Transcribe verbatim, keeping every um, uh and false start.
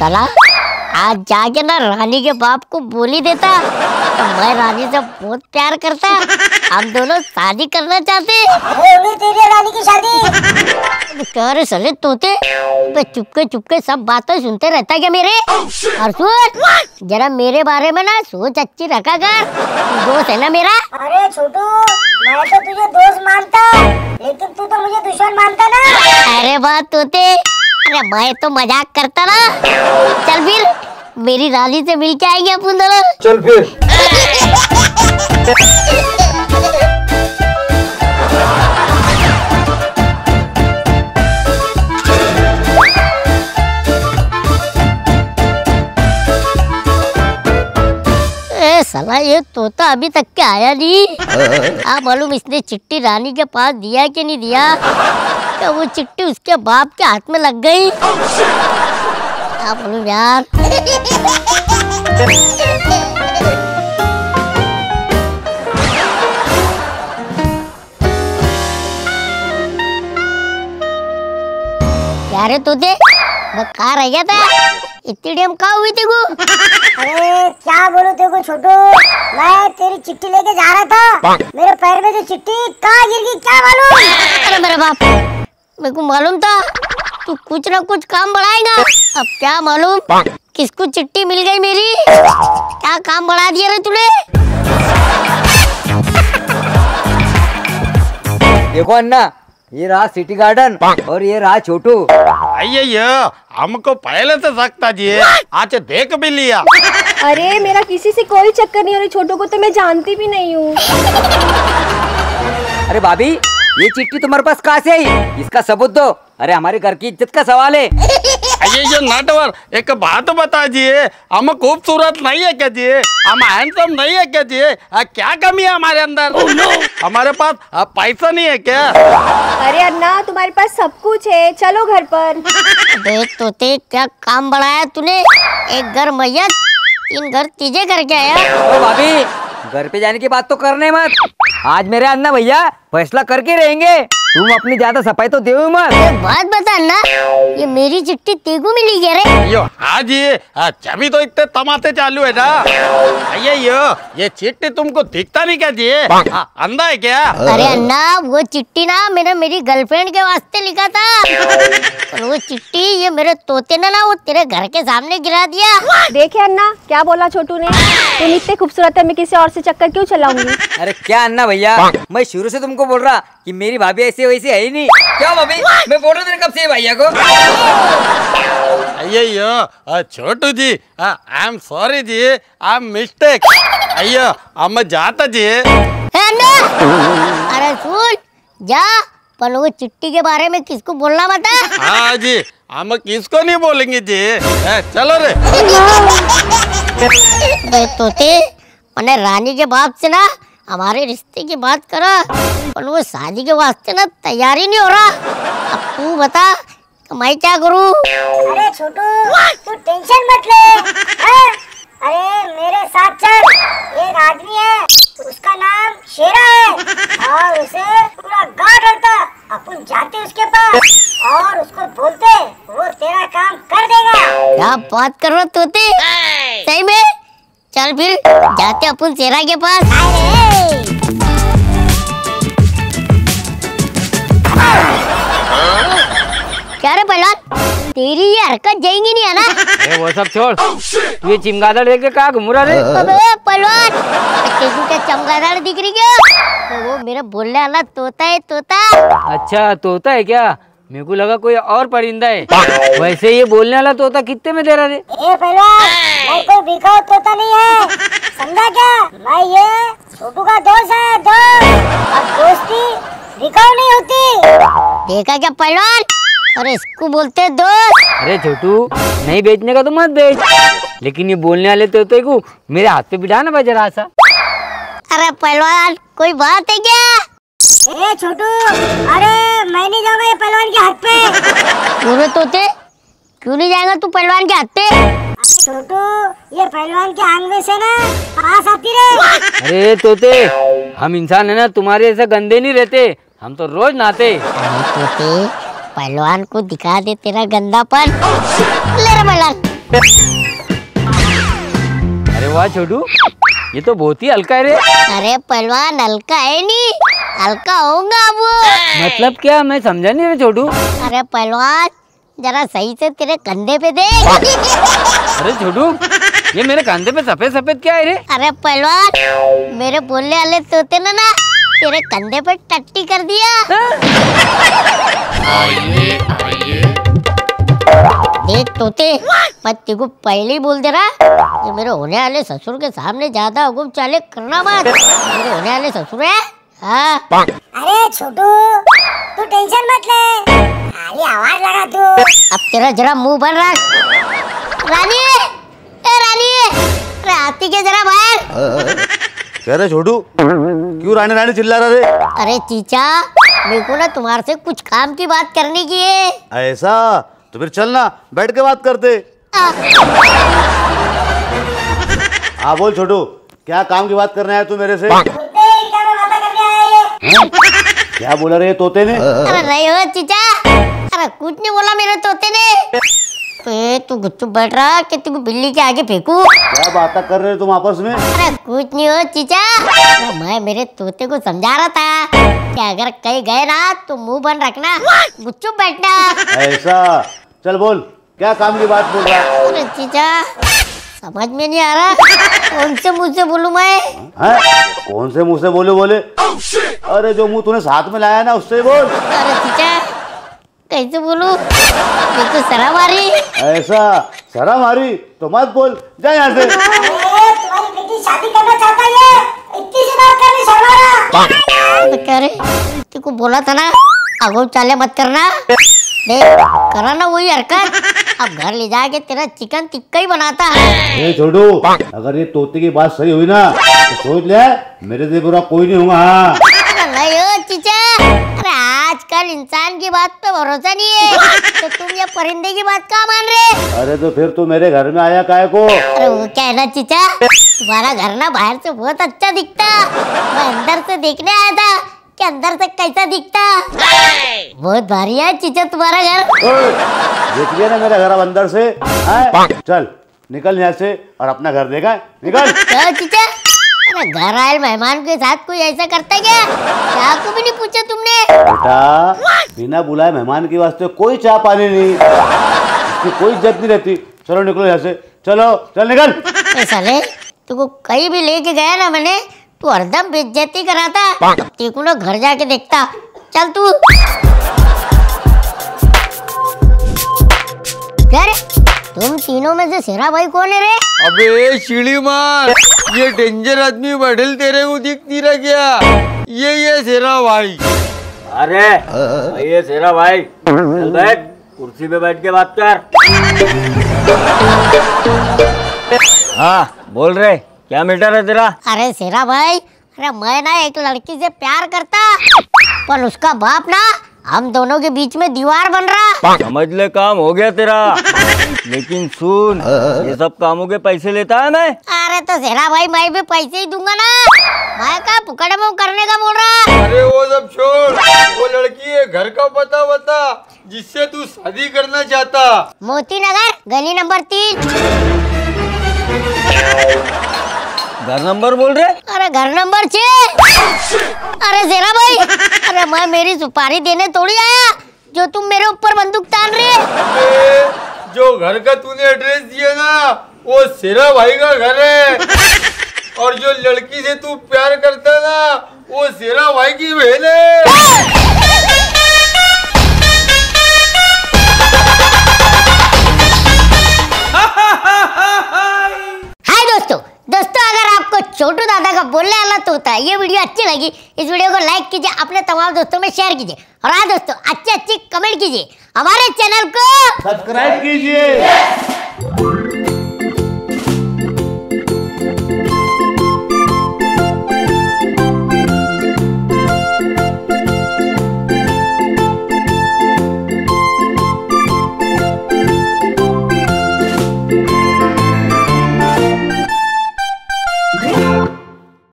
साला आज जाके ना रानी के बाप को बोली देता तो मैं रानी से बहुत प्यार करता, हम दोनों शादी करना चाहते। तेरी रानी की शादी क्या रे साले तोते, चुपके चुपके सब बातें सुनते रहता क्या मेरे? और सुन जरा मेरे बारे में ना सोच अच्छी रखा कर, दोस्त है ना मेरा। अरे छोटू मैं तो तुझे दोस्त मानता, लेकिन तू तो मुझे दुश्मन मानता ना। अरे बात तोते, अरे मैं तो मजाक करता ना। चल फिर मेरी रानी से मिल के आएंगे अपन दोनों। चल फिर। ए साला ये तोता अभी तक के आया नहीं। आप मालूम इसने चिट्ठी रानी के पास दिया कि नहीं दिया, तो वो चिट्ठी उसके बाप के हाथ में लग गई। आप मालूम यार। यारे तोते कहाँ रह गया था, इतनी टाइम कहाँ हुई थी को? अरे क्या बोलूं तेरे को छोटू, मैं तेरी चिट्ठी लेके जा रहा था, मेरे पैर में जो चिट्ठी कहाँ गिर गई क्या मालूम। अरे मेरे बाप, मेरे को मालूम था तू कुछ ना कुछ काम बढ़ाएगा। अब क्या मालूम किसको चिट्ठी मिल गई मेरी, क्या काम बढ़ा दिया रे तूने। देखो अन्ना, ये रहा सिटी गार्डन और ये रहा छोटू। अయ్యయ్యో हमको पहले से सकता जी आज देख भी लिया। अरे मेरा किसी से कोई चक्कर नहीं, और छोटू को तो मैं जानती भी नहीं हूँ। अरे भाभी ये चिट्ठी तुम्हारे पास कहाँ से आई, इसका सबूत दो। अरे हमारे घर की इज्जत का सवाल है। अయ్యయ్యో नटवर एक बात बताइए, हम खूबसूरत नहीं है क्या जी, हम हैंडसम नहीं है क्या जी, आ, क्या कमी है हमारे अंदर? oh, no. हमारे पास आ, पैसा नहीं है क्या? अरे अन्ना तुम्हारे पास सब कुछ है, चलो घर पर। देख तोते क्या काम बढ़ाया तूने, एक घर मैया तीन घर तीजे करके आया। ओ भाभी घर पे जाने की बात तो करने मत, आज मेरे अन्ना भैया फैसला करके रहेंगे, तुम अपनी ज्यादा सफाई तो दे मत। बात बता अन्ना, ये मेरी चिट्ठी तेको मिली क्या रे? यो हाँ जी, जब तो इतने तमाशे चालू है ना। अయ్యయ్యో ये चिट्ठी तुमको दिखता नहीं क्या जी, अंधा है क्या? अरे अन्ना वो चिट्ठी ना मैंने मेरी गर्लफ्रेंड के वास्ते लिखा था, और वो चिट्ठी ये मेरे तोते ने ना वो तेरे घर के सामने गिरा दिया। देखे अन्ना क्या बोला छोटू ने, तुम इतने खूबसूरत है, मैं किसी और से चक्कर क्यों चलाऊंगी। अरे क्या अन्ना भैया, मैं शुरू से तुमको बोल रहा कि मेरी भाभी ऐसे वैसे है ही नहीं। क्या भाभी मैं बोल रहा था कब से भैया को। अయ్యయ్యో Chhotu ji I am sorry जी, आई एम मिस्टेक। अయ్యో हम जाता जी। अन्ना अरे सुन जा, पर वो चिट्ठी के बारे में किसको बोलना मत। हाँ जी हम किसको नहीं बोलेंगे जी, ए, चलो रे। तोते मैंने रानी के बाप से ना हमारे रिश्ते की बात करा, पर वो शादी के वास्ते ना तैयारी नहीं हो रहा। अब तू बता कि मैं क्या करूं? अरे छोटू तू टेंशन मत ले, हाँ? अरे मेरे साथ चल, एक आदमी है उसका नाम शेरा है, और उसे पूरा गाँव डरता, अपन जाते उसके पास और उसको बोलते वो तेरा काम कर देगा। क्या बात कर रहे तोते, सही में? चल फिर जाते अपन शेरा के पास। क्या रे पहलवान, तेरी ये हरकत जाएंगी नहीं है ना? अरे वो सब छोड़, तू ये चिमगादड़ लेके कहाँ घूम रहा रे? अबे पहलवान तेरे क्या चमगादड़ दिख रही क्या? तो वो मेरा बोलने वाला तोता है, तोता। अच्छा तोता है क्या, मेरे को लगा कोई और परिंदा है। वैसे ये बोलने वाला तोता कितने में दे रहा रे? ए पहलवान मैं कोई बिकाऊ तोता नहीं है, समझा क्या? मैं ये छोटू का दोस्त है, दोस्त, और दोस्ती बिकाऊ नहीं होती। देखा क्या पहलवान, अरे इसको बोलते दोस्त। अरे छोटू नहीं बेचने का तो मत बेच, लेकिन ये बोलने वाले तोते को मेरे हाथ पे बिठा ना भाई जरा सा। अरे पहलवान कोई बात है क्या? ए छोटू, अरे मैं नहीं जाऊंगा ये पहलवान के हाथ पे। क्यों रे तोते, क्यों नहीं जाएगा तू पहलवान के हाथ पे? छोटू ये पहलवान के आंगन से ना पास आती रे। अरे तोते हम इंसान है ना, तुम्हारे ऐसा गंदे नहीं रहते, हम तो रोज नहाते। तोते पहलवान को दिखा दे तेरा गंदापन। ले रे पहलवान अरे वाह छोटू, ये तो बहुत ही हल्का है रे। अरे पहलवान हल्का है नहीं, हल्का होगा वो। मतलब क्या, मैं समझा नहीं रे छोटू। अरे पहलवान जरा सही से तेरे कंधे पे दे। अरे छोटू, ये मेरे कंधे पे सफेद सफेद क्या है रे? अरे पहलवान मेरे बोलने वाले तोते ने ना तेरे कंधे पे टट्टी कर दिया। देख तोते, मैं तेको पहले ही बोल दे रहा, ये मेरे होने वाले ससुर के सामने ज्यादा हुकुम चाले करना मत। मेरे होने वाले ससुर है। हाँ। अरे छोटू तू टेंशन मत ले, खाली आवाज लगा तू। अब तेरा जरा मुंह बंद रख। रानी, ए रानी, अरे आती के जरा बाहर। कह रहे छोटू, क्यों रानी रानी चिल्ला रहा रे? अरे चीचा, मेरे को ना तुम्हारे से कुछ काम की बात करनी की है। ऐसा तो फिर चलना, बैठ के बात करते। हाँ बोल छोटू, क्या काम की बात करना है तू मेरे से? हाँ? क्या बोला रे तोते ने? अरे नहीं हो चीचा, अरे कुछ नहीं बोला मेरे तोते ने। ए, तू गुच्चू बैठ रहा कि तुम बिल्ली के आगे फेंकू? क्या बातें कर रहे हो तुम आपस में? अरे कुछ नहीं हो चीचा, अरे मैं मेरे तोते को समझा रहा था कि अगर कहीं गए ना तो मुंह बंद रखना, गुच्चू बैठना। ऐसा, चल बोल, क्या काम की बात बोल रहा? अरे चीचा समझ में नहीं आ रहा, कौन से मुंह से बोलूं मैं? है? कौन से मुंह से बोले बोले? अरे जो मुंह तूने साथ में लाया ना उससे बोल। अरे चीचा कैसे बोलूं, मेरे को शर्म आ रही। ऐसा, शर्म आ रही तो मत बोल, जा यहाँ से। तुम्हारी बेटी शादी करना चाहता है, इतनी सी बात करनी शर्म आ रहा। तो कह रहे तेको बोला था ना आगो चाले मत करना, देख करा ना वही हरकत। अब घर ले जाके तेरा चिकन टिक्का ही बनाता है। ए छोटू, अगर ये तोते की बात सही हुई ना तो सोच ले, मेरे से बुरा कोई नहीं होगा। हाँ अरे नहीं हो चीचा, अरे आजकल इंसान की बात पे भरोसा नहीं है, तो तुम ये परिंदे की बात कहाँ मान रहे? अरे तो फिर तू मेरे घर में आया काहे को? अरे वो क्या है ना चीचा, तुम्हारा घर ना बाहर से बहुत अच्छा दिखता, मैं अंदर से देखने आया था कि अंदर से कैसा दिखता। बहुत भारी है चीचा तुम्हारा घर। देख लिया ना मेरा घर अब अंदर से। हाँ? चल निकल यहाँ से और अपना घर देखा, निकल। क्या चीचा, अरे घर आए मेहमान के साथ कोई ऐसा करता है क्या? चाय को भी नहीं पूछा तुमने? बेटा बिना बुलाए मेहमान के वास्ते कोई चाय पानी नहीं, इसकी कोई इज्जत नहीं रहती। चलो निकलो यहाँ से, चलो चल निकल। ए साले, तुमको कहीं भी लेके गया ना मैंने, तू हरदम बेइज्जती कराता। अब तेको ना घर जाके देखता, चल तू। अरे तुम तीनों में से शेरा भाई कौन है रे? अबे सीढ़ी मार, ये डेंजर आदमी बढ़ल तेरे को दिख नहीं रहा क्या? ये ये शेरा भाई। अरे ये शेरा भाई, चल बैठ, कुर्सी पे बैठ के बात कर। हाँ बोल रहे, क्या मैटर है तेरा? अरे शेरा भाई, अरे मैं ना एक लड़की से प्यार करता, पर उसका बाप ना हम दोनों के बीच में दीवार बन रहा। समझ ले, काम हो गया तेरा। लेकिन सुन, ये सब कामों के पैसे लेता है मैं। अरे तो शेरा भाई मैं भी पैसे ही दूंगा ना, मैं का पुकड़ में करने का बोल रहा। अरे वो सब छोड़, वो लड़की है घर का पता बता जिससे तू शादी करना चाहता। मोती नगर गली नंबर तीन। घर नंबर बोल रहे? अरे घर नंबर छह। अरे शेरा भाई, अरे मैं मेरी सुपारी देने थोड़ी आया जो तुम मेरे ऊपर बंदूक तान रहे। अरे जो घर का तूने एड्रेस दिया ना वो शेरा भाई का घर है, और जो लड़की से तू प्यार करता ना वो शेरा भाई की बहन है। हाय दोस्तों दोस्तों अगर आपको छोटू दादा का बोलने वाला तो होता है ये वीडियो अच्छी लगी, इस वीडियो को लाइक कीजिए, अपने तमाम दोस्तों में शेयर कीजिए, और हाँ दोस्तों अच्छी अच्छी कमेंट कीजिए, हमारे चैनल को सब्सक्राइब कीजिए।